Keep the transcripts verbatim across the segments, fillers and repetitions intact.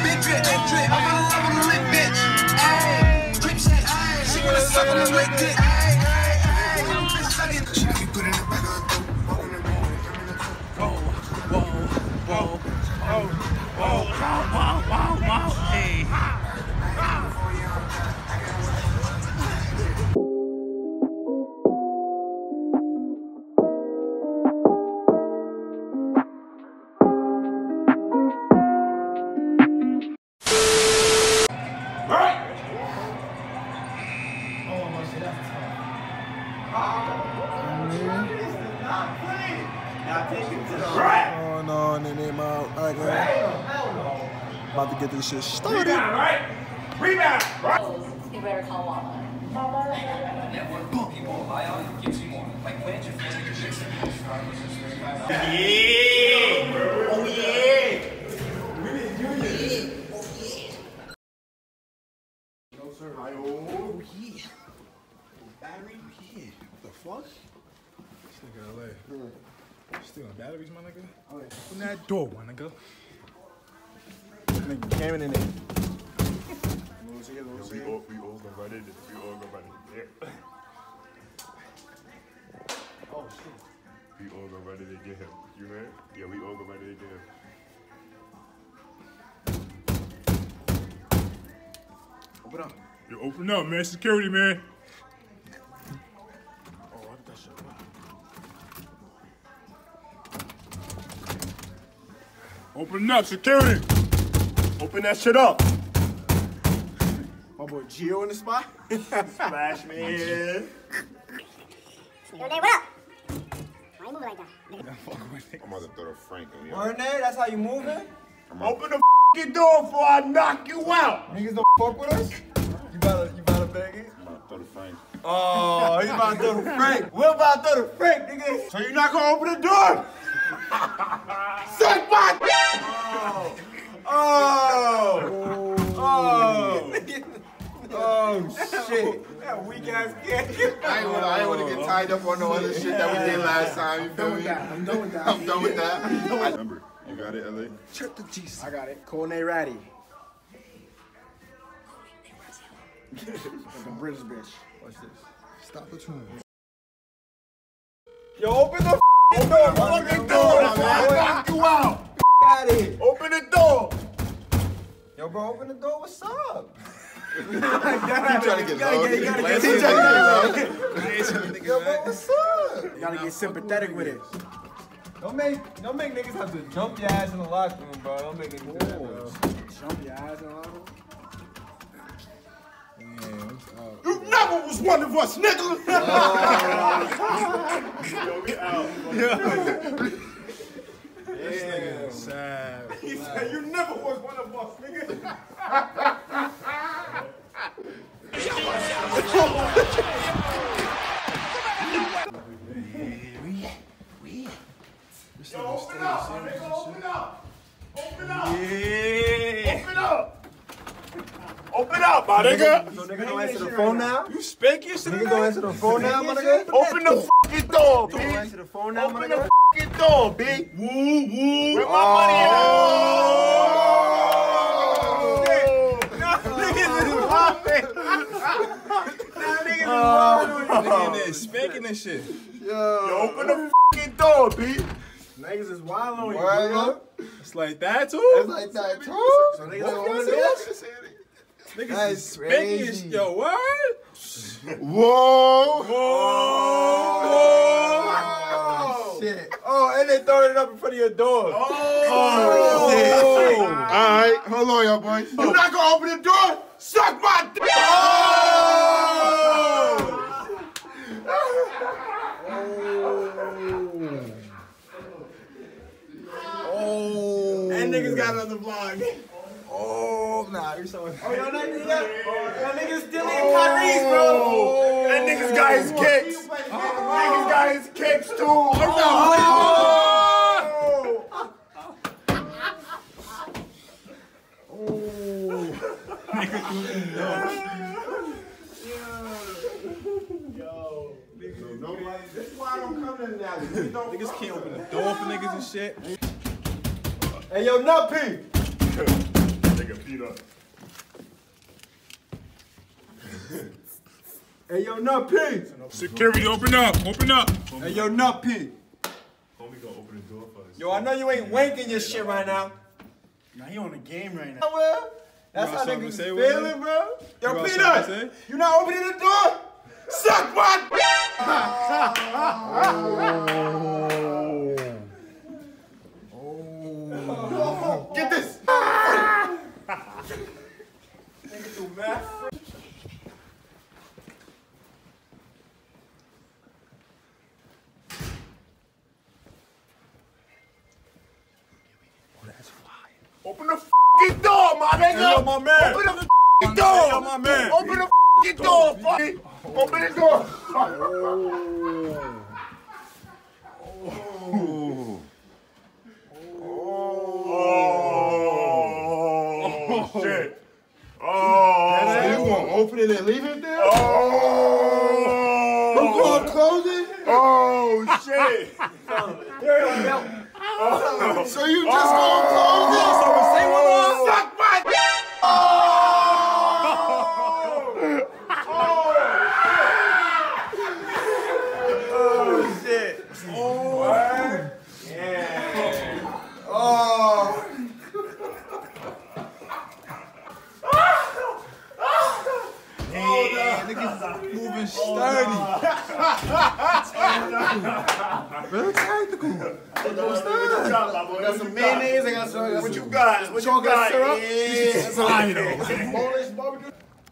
big drip, big drip. I'm in love with a lit bitch. Ayy, drip shit. She wanna suck on the lit dick. Ayy, ayy, ayy. She keep putting it back on. Whoa, whoa, whoa, whoa, whoa, whoa, whoa, whoa, hey. Going on in their mouth. All right, guys. About to get this shit started. Rebound, right? Rebound, right? You better call Mama. Yeah! Oh yeah! No, sir. Oh, yeah. Battery? Yeah. What the fuck? This nigga L A. Stealing batteries, my nigga? Oh, yeah. Open that door, my nigga. Nigga camming in there. We all, we all gonna run it. We all gonna run it there. Oh, shit. We all gonna run it and get him. You heard? Yeah, we all gonna run it and get him. Open up. You open up, man. Security, man. Oh, I that shit up. Open up, security. Open that shit up. My boy Gio in the spot. Splash man. Yo, Nate, what up? Why you moving like that? I'm about to throw the Frank on you. Word, Nate, that's how you moving? Open the f***ing door before I knock you out. Niggas don't fuck with us? You about to, you about to beg it? I'm about to throw the Frank. Oh, he's about to throw the Frank. We're about to throw the Frank, nigga. So you're not gonna open the door? Suck my Oh. Oh. Oh. Oh, shit. That weak ass kid. I ain't wanna, I ain't wanna get tied up on no other shit that we did last time. You feel me? I'm done with that. I'm done with that. I remember. You got it, L A? Check the G's. I got it. Cool Nate Ratty. Like a British bitch. Watch this. Stop the tune. Yo, open the f***ing door. Fucking door, man. I'll knock you out. Out of here. Open the door. Yo, bro, open the door. What's up? You trying to get low? You gotta get He trying to get low. Yo, bro, what's up? You gotta get sympathetic with it. Don't make, don't make niggas have to jump your ass in the locker room, bro. Don't make niggas do that, bro. Jump your ass in the locker room? You never was one of us, nigga. Yo, we out. This nigga is sad. He said you never was one of us, nigga. Yo, open up, my nigga, open up. Open up. Yeah. Open up. Open up, my nigga. So nigga don't answer the phone now? You spank your shit. Nigga don't answer the phone now, my nigga? Open the fucking door, Don't B. answer the phone now, my Open nigga? the fucking door, B. Woo, woo. Where my money at? Niggas is popping. Niggas is Oh, nigga in there spanking this shit. Yo, open the fucking door, B. Niggas is wild on you, Word bro. up. It's like that too? It's like that too. So niggas What don't y'all want say? this? Niggas That's is spanking your crazy. shit. Yo, what? Whoa. Whoa. Oh, shit. Oh, and they throwing it up in front of your door. Oh. shit. All right, hold on, y'all boys. You not gonna open the door? Suck my dick. Oh. And niggas got another vlog. Oh, nah, you're so. Oh, yo, niggas, yo, niggas still in Tyrese, bro. That niggas got his kicks. Niggas got his kicks too. Oh. This is why I don't come to the alley. Niggas don't Niggas can't open the door for niggas and shit. Hey, yo, Nut P. Nigga Peanut. Hey, yo, Nut P. Security, open up, open up. Hey, yo, Nut P. Homie gonna open the door for us. Yo, I know you ain't wanking your shit right now. Now he on the game right now. Oh, well, that's got how something niggas to say, feeling, Willie? bro. Yo, You got something to Peanut, say? you not opening the door? Suck what? Oh. Get this. Nigga do math. Open the f***ing door, my nigga! Yo, my man. Open the f***ing door! Yo, my man. Open the f***ing door, fuck! Open the door! Oh, shit. Oh. You gonna open it and leave it there? Oh. You gonna close it? Oh, shit. So you just gonna close it? So say what more? Suck my Oh! Oh, shit. Oh. Yeah. Oh. Yeah, niggas moving sturdy. Real tactical. Got some mayonnaise. I got some. What you got? What you chocolate got? syrup. Yeah. Some Polish barbecue.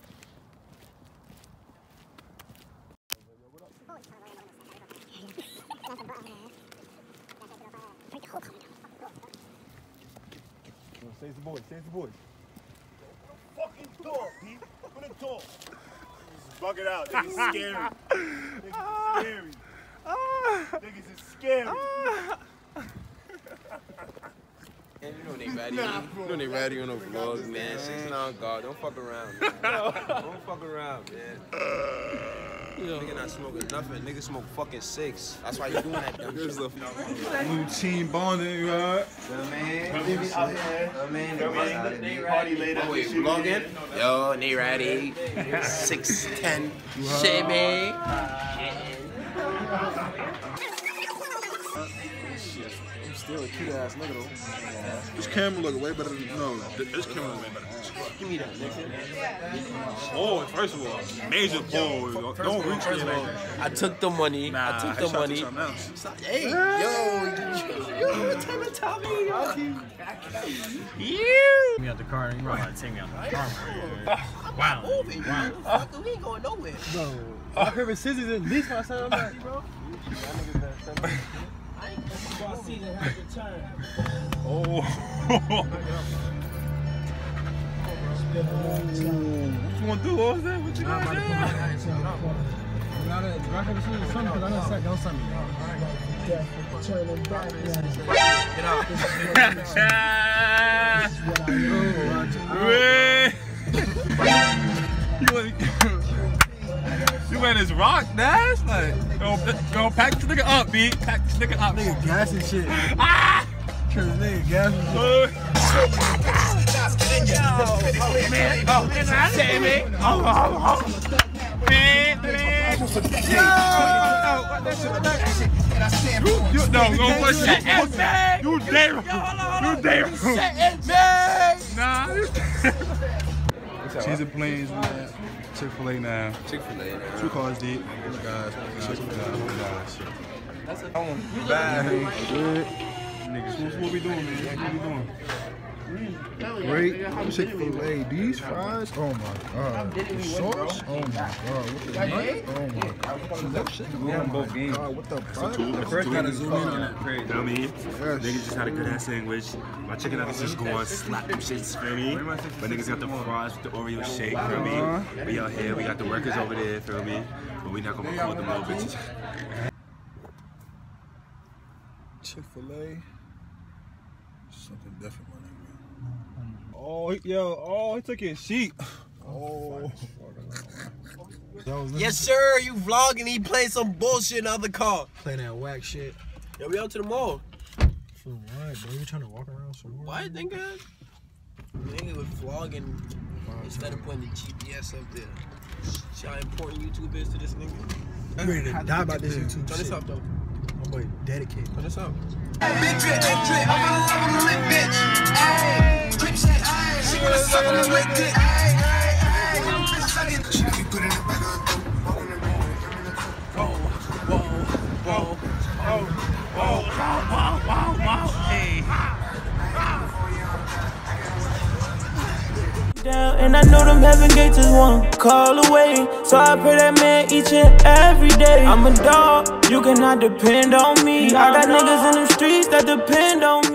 Say the boy, say the boy. Fucking door, Pete. Open the door. Bug it out. Niggas scary. Niggas is scary. Niggas is scary. Man, you know they ready. You know they ready on the vlogs, man. Six nine guard. Don't fuck around, man. Don't fuck around, man. Nigga not smoking nothing. Nigga smoke fucking six. That's why you doing that dumb shit. New team bonding, you heard? Man, we out here. Man, They party later. wait, vlogging? Yo, they ready. six ten. Shit, man. I'm still a cute ass nigga though. This camera look way better than no. This camera way better. Give me that, nigga. Oh, first of all, major pole. Don't, don't reach me like I took the money. Nah, I took the headshot to money. something else. Hey, yo, yo, what type of Tommy? You. Me out the car and you know how to take me out the car. Wow. Moving, wow. Fuck, we ain't going nowhere. Bro, I heard with scissors at least my son. I'm like, bro. Oh. What you want to do? What was that? What you gonna do? You went his rock, Nash? Like, go, go pack this nigga up, B. Pack this nigga up. Nigga gas and shit. Ah! Cause nigga gas and shit. Man, oh, Sammy. Oh, oh, oh. Man, man. Yo! You, you, no, go push that. You dare. You dare. Nah. Cheese and planes, man. Chick-fil-A now. Chick-fil-A now. Two cars deep. Guys, Chick-fil-A guys. That's a Bad. Niggas, what we doing, man? What we doing? Great Chick-fil-A. These fries, oh my god. The sauce, oh my god. What the nut? Oh my god. That shit, oh my god. What the fuck? First, gotta zoom in on that. You know what I mean? Niggas just had a good ass sandwich. My chicken nuggets just going, slap them shits, feel me? But niggas got the fries with the Oreo shake, feel me? We out here, we got the workers over there, feel me? But we not gonna record them little bitches. Chick-fil-A. Something different, my nigga. Oh, he- yo, oh, he took his sheet. Oh. Yes, sir. You vlogging? He played some bullshit in the other car. Playing that whack shit. Yo, we out to the mall. For what, bro? You trying to walk around some more? Why, nigga? Nigga was vlogging instead of putting the G P S up there. See how important YouTube is to this nigga? I'm ready to die about this YouTube shit. Turn this up though. My boy dedicated. Turn this up. Big drip, big drip, I'm in love with a lit bitch. Ayy, drip shit, ayy, she wanna suck on the lit dick. Ayy, ayy, ayy, she be putting it back on. Whoa, whoa, whoa, whoa, whoa, whoa, whoa, whoa, hey. Down, and I know them heaven gates is one call away. So I pray that man each and every day. I'm a dog, you cannot depend on me. I got niggas in them streets that depend on me.